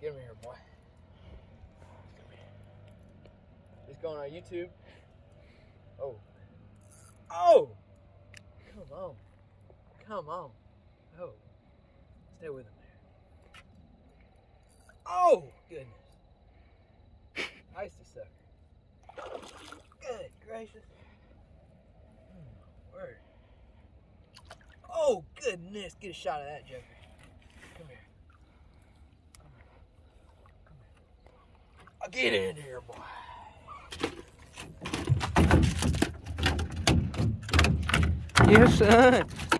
Get him here, boy. Come here. He's going on YouTube. Oh. Oh! Come on. Come on. Oh. Stay with him there. Oh! Goodness. Icy sucker. Good gracious. Word. Oh, goodness. Get a shot of that joker. Come here. Come here. Get in here, boy. Yes, son.